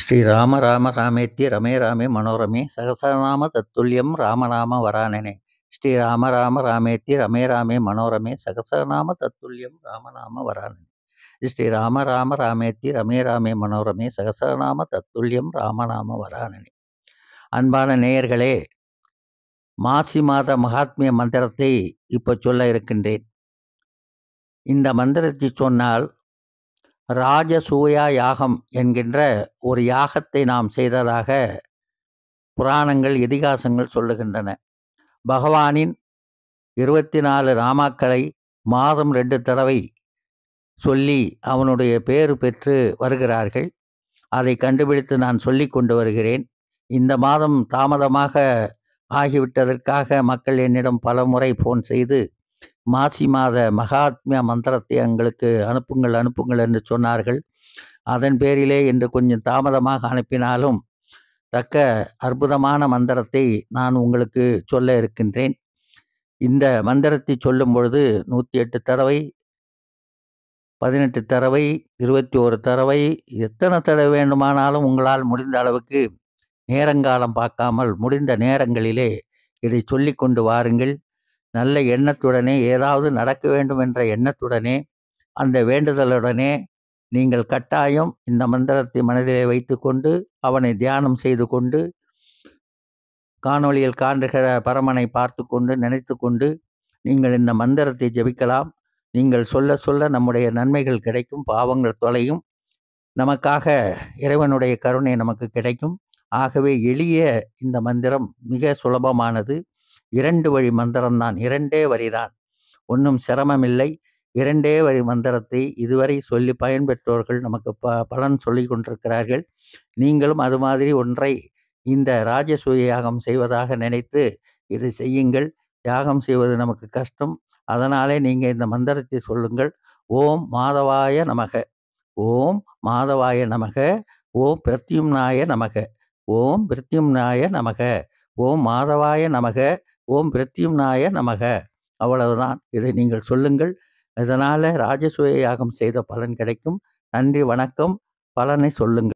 ஸ்ரீராம ராம ராமேத்தி ரமே ராமே மனோரமே சகசரநாம தத்துல்யம் ராமநாம வரானனே. ஸ்ரீராம ராம ராமேத்தி ரமே ராமே மனோரமே சகசரநாம தத்துல்யம் ராமநாம வரானனே. ஸ்ரீராம ராம ராமேத்தி ரமே ராமே மனோரமே சகசரநாம தத்துல்யம் ராமநாம வரானனே. அன்பான நேயர்களே, மாசி மாத மகாத்மிய மந்திரத்தை இப்போ சொல்ல இருக்கின்றேன். இந்த மந்திரத்தை சொன்னால் ராஜசூயா யாகம் என்கின்ற ஒரு யாகத்தை நாம் செய்ததாக புராணங்கள் இதிகாசங்கள் சொல்லுகின்றன. பகவானின் 24 ராமாக்களை மாதம் 2 தடவை சொல்லி அவனுடைய பேறு பெற்று வருகிறார்கள். அதை கண்டுபிடித்து நான் சொல்லி கொண்டு வருகிறேன். இந்த மாதம் தாமதமாக ஆகிவிட்டதற்காக மக்கள் என்னிடம் பல முறை ஃபோன் செய்து மாசி மாத மகாத்மிய மந்திரத்தை எங்களுக்கு அனுப்புங்கள் என்று சொன்னார்கள். அதன் பேரிலே இன்று கொஞ்சம் தாமதமாக அனுப்பினாலும் தக்க அற்புதமான மந்திரத்தை நான் உங்களுக்கு சொல்ல இருக்கின்றேன். இந்த மந்திரத்தை சொல்லும் பொழுது 108 தடவை, 18 தடவை, 21 தடவை, எத்தனை தடவை வேண்டுமானாலும் உங்களால் முடிந்த அளவுக்கு நேரங்காலம் பார்க்காமல் முடிந்த நேரங்களிலே இதை சொல்லி கொண்டு வாருங்கள். நல்ல எண்ணத்துடனே, ஏதாவது நடக்க வேண்டும் என்ற எண்ணத்துடனே, அந்த வேண்டுதலுடனே நீங்கள் கட்டாயம் இந்த மந்திரத்தை மனதிலே வைத்து கொண்டு அவனை தியானம் செய்து கொண்டு காணொளியில் காண்கிற பரமனை பார்த்து கொண்டு நினைத்து கொண்டு நீங்கள் இந்த மந்திரத்தை ஜெபிக்கலாம். நீங்கள் சொல்ல சொல்ல நம்முடைய நன்மைகள் கிடைக்கும், பாவங்கள் தொலையும், நமக்காக இறைவனுடைய கருணை நமக்கு கிடைக்கும். ஆகவே எளிய இந்த மந்திரம் மிக சுலபமானது. 2 வழி மந்திரம்தான், 2 வரிதான், ஒன்றும் சிரமமில்லை. 2 வழி மந்திரத்தை இதுவரை சொல்லி பயன்பெற்றோர்கள் நமக்கு பலன் சொல்லி கொண்டிருக்கிறார்கள். நீங்களும் அது மாதிரி ஒன்றை இந்த ராஜசூய யாகம் செய்வதாக நினைத்து இதை செய்யுங்கள். யாகம் செய்வது நமக்கு கஷ்டம், அதனாலே நீங்கள் இந்த மந்திரத்தை சொல்லுங்கள். ஓம் மாதவாய நமக, ஓம் மாதவாய நமக, ஓம் பிரத்யும்னாய நமக, ஓம் பிரத்யும்னாய நமக, ஓம் மாதவாய நமக, ஓம் பிரத்யும்னாய நமக. அவ்வளவுதான். இதை நீங்கள் சொல்லுங்கள். இதனால் ராஜசூய யாகம் செய்த பலன் கிடைக்கும். நன்றி, வணக்கம். பலனை சொல்லுங்கள்.